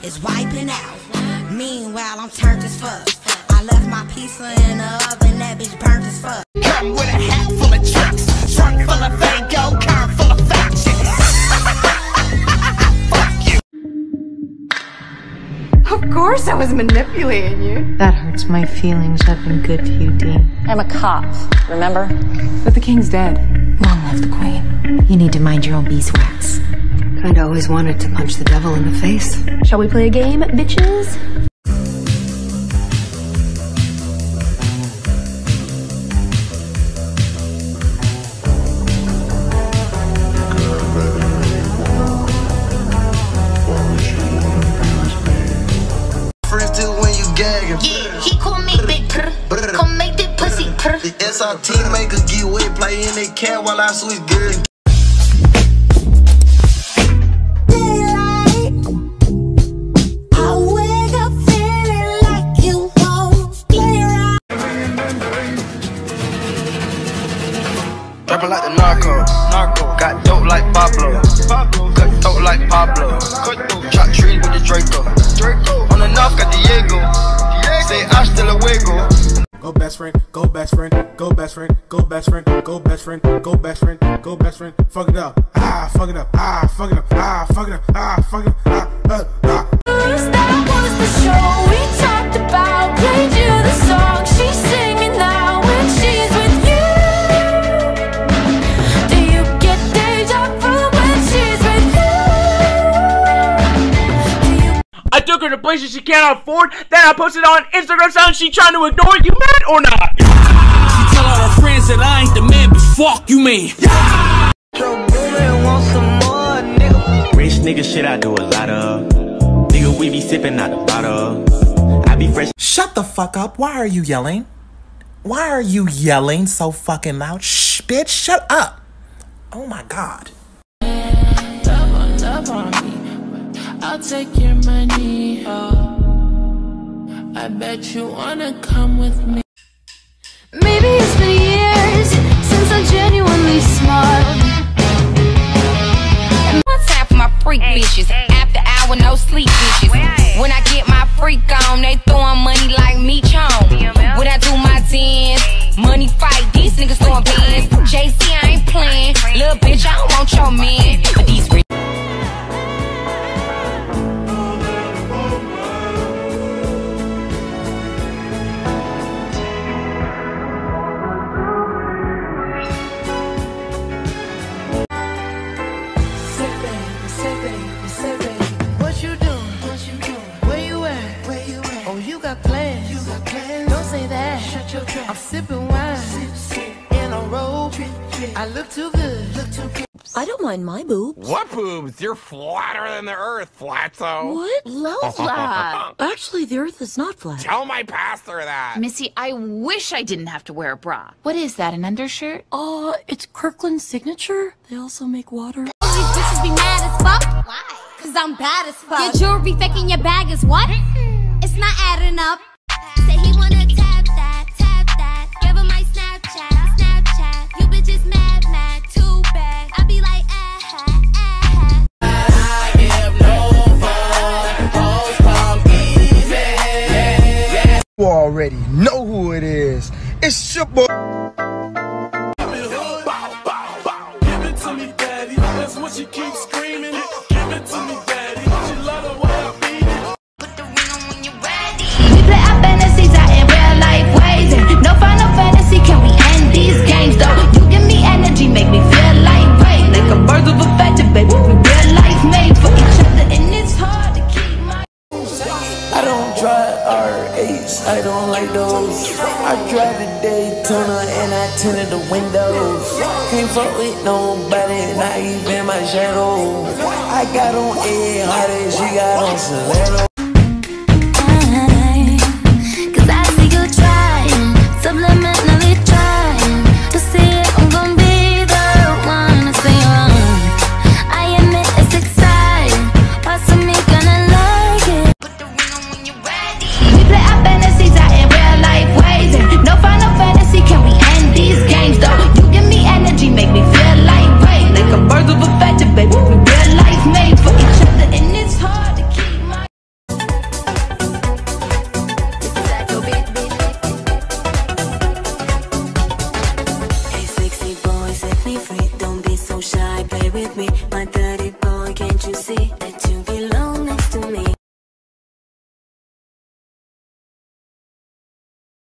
is wiping out. Meanwhile, I'm turned as fuck. I left my pizza in the oven, that bitch burnt as fuck. Come with a hat full of trucks, trunk full of Fago, car full of factions. Fuck you. Of course I was manipulating you. That hurts my feelings. I've been good to you, Dean. I'm a cop, remember? But the king's dead. Long live the queen. You need to mind your own beeswax. Kinda always wanted to punch the devil in the face. Shall we play a game, bitches? Friends do when you gagging. Yeah, he call me big purr. Come make that pussy purr. The SRT makers get wet, play in they cat while I switch gears. Rapping like the narco, got dope like Pablo, cut dope like Pablo, chop trees with the Draco, on the north got Diego, say hasta luego. Go best friend, go best friend, go best friend, go best friend, go best friend, go best friend, go best friend, fuck it up, fuck it up, fuck it up, fuck it up, fuck it up, That was the show we talked about. Played you the song she's singing now when she's with you. Do you get deja vu when she's with you? I took her to places she cannot afford. Then I posted on Instagram saying she trying to ignore you, mad or not? She tell all her friends that I ain't the man, but fuck you, man. Rich nigga shit I do a lot of. Nigga, we be sipping out the bottle. I be fresh. Shut the fuck up. Why are you yelling? Why are you yelling so fucking loud? Shh, bitch, shut up. Oh my god. Love on me. I'll take your money. I bet you wanna come with me. Maybe it's been years since I genuinely smiled. One time for my freak bitches. After hour, no sleep bitches. When I get my freak on, they throwing money like me chon. When I do my dance, money fight, these niggas throwing bands. JC, I ain't playing. Little bitch, I don't want your man. But these What you doing? Where you at? Oh, you got plans. Don't say that. Shut your trap. I'm sipping wine in a robe. I look too good. I don't mind my boobs. What boobs? You're flatter than the earth, Flatzo. What? Lola. Actually, the earth is not flat. Tell my pastor that. Missy, I wish I didn't have to wear a bra. What is that, an undershirt? It's Kirkland's signature. They also make water. These bitches be mad as fuck. Why? Cause I'm bad as fuck. Your jewelry fake in your bag is what? It's not adding up. Say he wanna tap that. Give him my Snapchat. You bitches mad, too bad. I be like, I give no fuck. Come easy. You already know who it is. It's your boy. Give it to me, daddy. That's what she keeps screaming. Give it to me, daddy. She love the way I beat it. put the ring on when you're ready. We play our fantasies out in real life ways. No final fantasy, can we end these games though? You give me energy, make me feel like rain. Like a bird of a feather, baby. We real life made for each other, and it's hard to keep my. I don't drive R8s, I don't like those. I drive the Daytona and I tinted the windows. Can't fuck with nobody, not even my shadow. I got on A, she got on stiletto. me free. Don't be so shy, play with me.